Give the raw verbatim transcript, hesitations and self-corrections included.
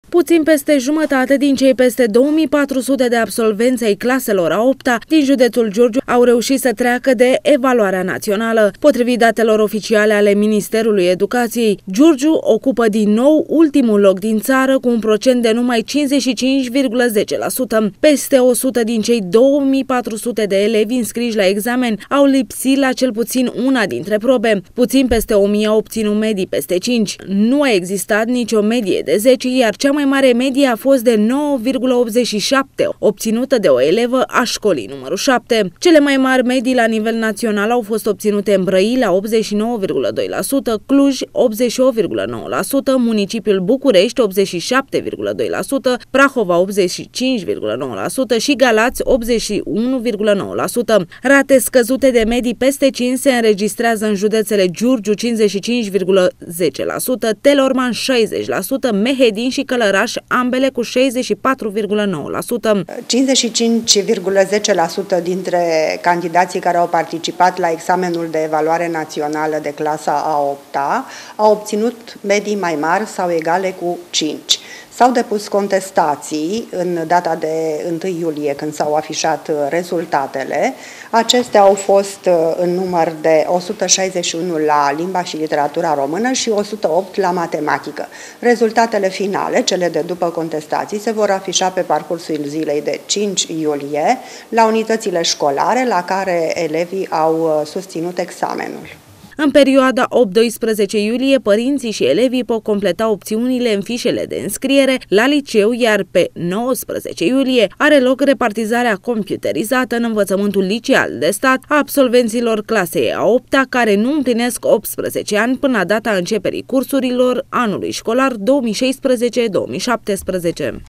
Puțin peste jumătate din cei peste două mii patru sute de absolvenți ai claselor a opta din județul Giurgiu au reușit să treacă de evaluarea națională. Potrivit datelor oficiale ale Ministerului Educației, Giurgiu ocupă din nou ultimul loc din țară cu un procent de numai cincizeci și cinci virgulă zece la sută. Peste o sută din cei două mii patru sute de elevi înscriși la examen au lipsit la cel puțin una dintre probe. Puțin peste o mie au obținut medii peste cinci. Nu a existat nicio medie de zece, iar cea mai mare medie a fost de nouă virgulă optzeci și șapte, obținută de o elevă a școlii numărul șapte. Cele mai mari medii la nivel național au fost obținute în Brăila optzeci și nouă virgulă doi la sută, Cluj optzeci și opt virgulă nouă la sută, municipiul București optzeci și șapte virgulă doi la sută, Prahova optzeci și cinci virgulă nouă la sută și Galați optzeci și unu virgulă nouă la sută. Rate scăzute de medii peste cinci se înregistrează în județele Giurgiu cincizeci și cinci virgulă zece la sută, Telorman șaizeci la sută, Mehedin și Călăraș ambele cu șaizeci și patru virgulă nouă la sută. cincizeci și cinci virgulă zece la sută dintre candidații care au participat la examenul de evaluare națională de clasa a opta au obținut medii mai mari sau egale cu cinci. S-au depus contestații în data de întâi iulie, când s-au afișat rezultatele. Acestea au fost în număr de o sută șaizeci și unu la limba și literatura română și o sută opt la matematică. Rezultatele finale, cele de după contestații, se vor afișa pe parcursul zilei de cinci iulie la unitățile școlare la care elevii au susținut examenul. În perioada opt doisprezece iulie, părinții și elevii pot completa opțiunile în fișele de înscriere la liceu, iar pe nouăsprezece iulie are loc repartizarea computerizată în învățământul liceal de stat a absolvenților clasei a opta care nu împlinesc optsprezece ani până la data începerii cursurilor anului școlar două mii șaisprezece două mii șaptesprezece.